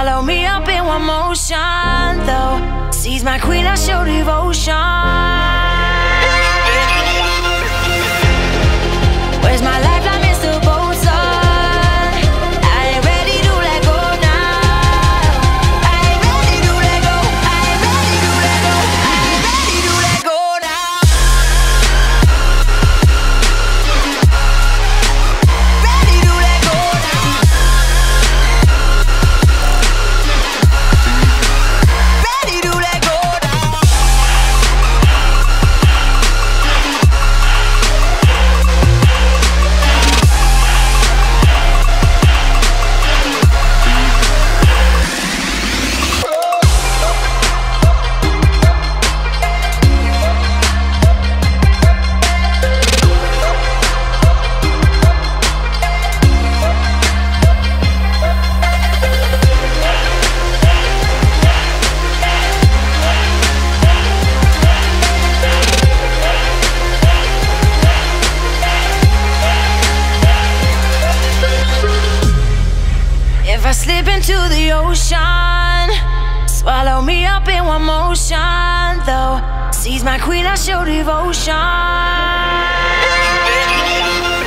Swallow me up in one motion, though. Seize my queen, I show devotion. Where's my lifeline, Mr. Bosun? I ain't ready to let go now. I ain't ready to let go. I ain't ready to let go. I ain't ready to let go now. Ready to let go now. Ready to let go now. If I slip into the ocean, swallow me up in one motion, though. Seize my queen, I show devotion.